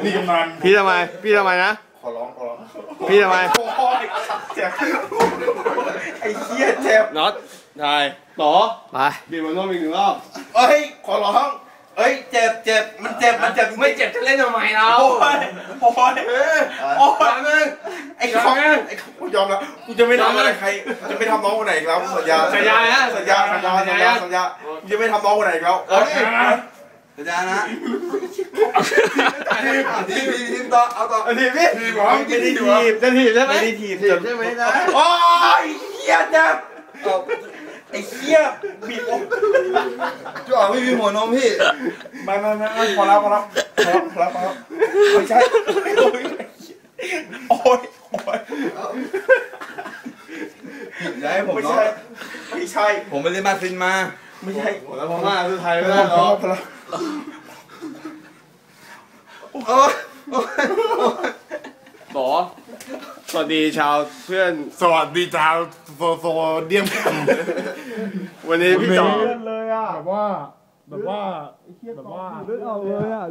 นี่มันพี่ทำไมนะขอร้องพี่ทำไมเจ็บไอ้เหี้ยเจ็บน็อตทายต่อไปบีบมันต้องอีก1 รอบเอ้ยขอร้องเอ้ยเจ็บมันเจ็บไม่เจ็บจะเล่นทำไมเราโอ้ยมึงไอ้ของกูยอมแล้วกูจะไม่ทำอะไรใครจะไม่ทำน้องคนไหนอีกแล้วสัญญากูจะไม่ทำน้องคนไหนอีกแล้วสัญญานะทีมต่อเอาต่อทีมพี่ทีมจะถีบใช่ไหมไม่ได้ถีบใช่ไหมนะโอ้ยเหี้ยจับไอ้เหี้ยบีบจ่อไม่มีหัวนมพี่ไม่พอแล้วไม่ใช่โอ้ยอย่าให้ผมเนาะไม่ใช่ผมไปเรียนมาฟินมาไม่ใช่แล้วพม่าคือไทยไม่ได้หรอต่อสวัสดีชาวเพื่อนสวัสดีชาวโซเดียมวันนี้พี่ต่อเลยอ่ะแบบว่าเลือดออกเลยอ่ะ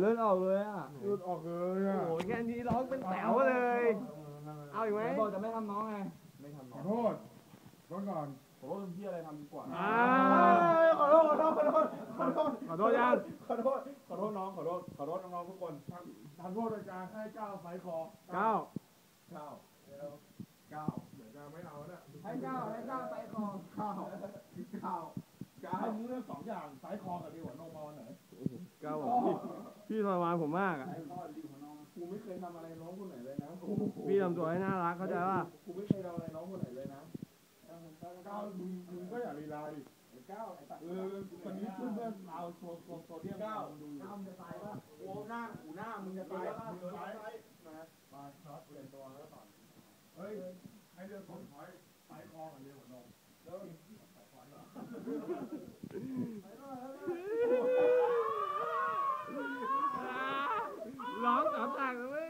โอ้ยแค่นี้ร้องเป็นแถวเลยเอาอีกไหมบอกจะไม่ทำน้องไงไม่ทำน้องขอโทษก่อนผมว่าพี่อะไรทำดีกว่าขอโทษยังขอโทษน้องขอโทษน้องทุกคนทำโทษโดยการให้ก้าวไฟคอก้าวเดี๋ยวจะไม่เอาเนี่ยให้ก้าวไฟคอก้าวให้มึงเลือก2 อย่างไฟคอกับดีหัวนมเอาไหนก้าวพี่ทรมานผมมากอ่ะกูไม่เคยทำอะไรน้องคนไหนเลยนะพี่ทำตัวให้น่ารักเข้าใจป่ะกูไม่เคยทำอะไรน้องคนไหนเลยนะก้าวมึงก็อย่าลีลาดิก้าวตอนนี้เพื่อนเอาโซเดียมก้าวมึงจะตายป่ะโอ้หน้ามึงจะตายมึงตายไปช็อตเปลี่ยนตัวแล้วต่อเฮ้ยให้เลือกคนถอยสายคอกับเร็วหัวนมแล้วร้องต่างๆเลย